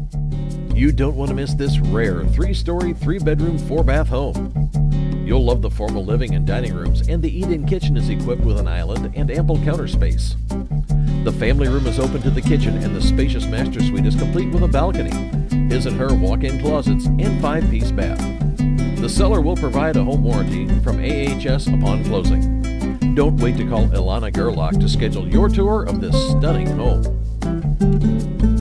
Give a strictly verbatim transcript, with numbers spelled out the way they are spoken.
You don't want to miss this rare three-story, three-bedroom, four-bath home. You'll love the formal living and dining rooms, and the eat-in kitchen is equipped with an island and ample counter space. The family room is open to the kitchen, and the spacious master suite is complete with a balcony, his and her walk-in closets, and five-piece bath. The seller will provide a home warranty from A H S upon closing. Don't wait to call Illona Gerlock to schedule your tour of this stunning home.